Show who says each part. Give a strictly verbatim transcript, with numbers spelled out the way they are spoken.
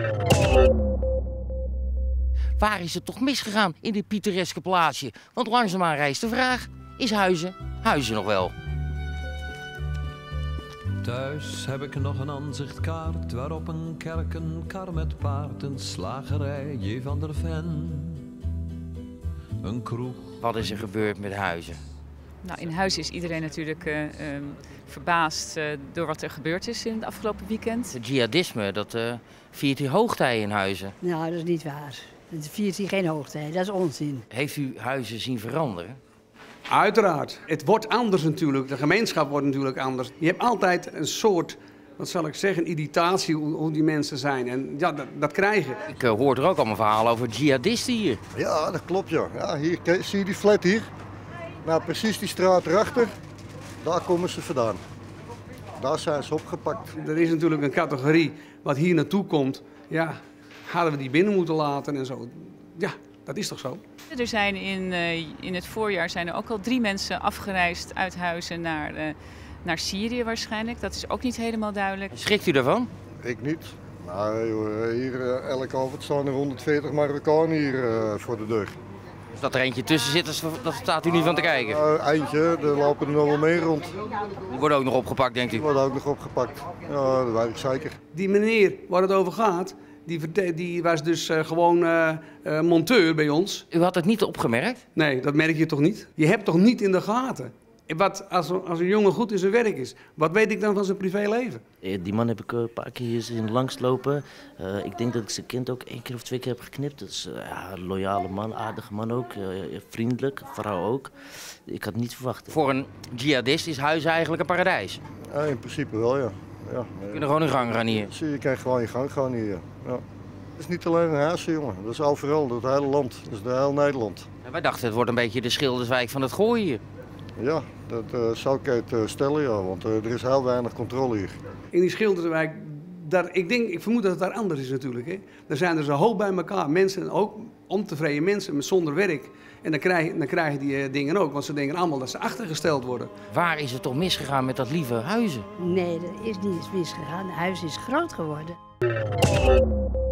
Speaker 1: Waar is het toch misgegaan in dit pittoreske plaatsje? Want langzaamaan rijst de vraag, is Huizen, Huizen nog wel?
Speaker 2: Thuis heb ik nog een aanzichtkaart waarop een kerk, een kar met paard, een slagerij, J. van der Ven, een kroeg.
Speaker 1: Wat is er gebeurd met Huizen?
Speaker 3: Nou, in Huizen is iedereen natuurlijk uh, um, verbaasd uh, door wat er gebeurd is in het afgelopen weekend.
Speaker 1: Het jihadisme, dat uh, viert u hoogtij in Huizen.
Speaker 4: Nou, dat is niet waar. Het viert hier geen hoogtij, dat is onzin.
Speaker 1: Heeft u Huizen zien veranderen?
Speaker 5: Uiteraard. Het wordt anders natuurlijk. De gemeenschap wordt natuurlijk anders. Je hebt altijd een soort, wat zal ik zeggen, irritatie hoe, hoe die mensen zijn. En ja, dat, dat krijgen.
Speaker 1: Ik uh, hoor er ook allemaal verhalen over jihadisten hier.
Speaker 6: Ja, dat klopt ja. Ja, hier zie je die flat hier. Nou, precies die straat erachter. Daar komen ze vandaan. Daar zijn ze opgepakt.
Speaker 5: Er is natuurlijk een categorie wat hier naartoe komt. Ja, hadden we die binnen moeten laten en zo. Ja, dat is toch zo?
Speaker 3: Er zijn in, uh, in het voorjaar zijn er ook al drie mensen afgereisd uit Huizen naar, uh, naar Syrië waarschijnlijk. Dat is ook niet helemaal duidelijk.
Speaker 1: Schrikt u daarvan?
Speaker 6: Ik niet. Nou, joh, hier uh, elke avond staan er honderdveertig Marokkanen hier uh, voor de deur.
Speaker 1: Dus dat er eentje tussen zit, dat staat u niet van te kijken?
Speaker 6: Uh, eentje, er lopen er nog wel meer rond.
Speaker 1: Die worden ook nog opgepakt, denkt u?
Speaker 6: Die worden ook nog opgepakt. Ja, dat weet ik zeker.
Speaker 5: Die meneer waar het over gaat, die, die was dus uh, gewoon uh, uh, monteur bij ons.
Speaker 1: U had het niet opgemerkt?
Speaker 5: Nee, dat merk je toch niet? Je hebt toch niet in de gaten? Wat, als, als een jongen goed in zijn werk is, wat weet ik dan van zijn privéleven?
Speaker 7: Die man heb ik een paar keer hier zien langslopen. Uh, ik denk dat ik zijn kind ook één keer of twee keer heb geknipt. Dat is uh, ja, een loyale man, aardige man ook, uh, vriendelijk, vrouw ook. Ik had het niet verwacht.
Speaker 1: Voor een jihadist is Huizen eigenlijk een paradijs?
Speaker 6: Ja, in principe wel, ja. ja.
Speaker 1: Je kunt gewoon in gang gaan hier?
Speaker 6: Zie je, kan gewoon in gang gaan hier, ja. Het is niet alleen in Huizen, jongen. Dat is overal, dat hele land. Dat is de hele Nederland.
Speaker 1: En wij dachten, het wordt een beetje de Schilderswijk van het gooien hier.
Speaker 6: Ja, dat uh, zou ik het uh, stellen, ja, want uh, er is heel weinig controle hier.
Speaker 5: In die Schilderswijk, daar, ik, denk, ik vermoed dat het daar anders is natuurlijk. Hè. Er zijn er zo hoog bij elkaar, mensen, ook ontevreden mensen met zonder werk. En dan krijgen, dan krijgen die uh, dingen ook, want ze denken allemaal dat ze achtergesteld worden.
Speaker 1: Waar is het toch misgegaan met dat lieve Huizen?
Speaker 4: Nee, dat is niet misgegaan. Huis is groot geworden.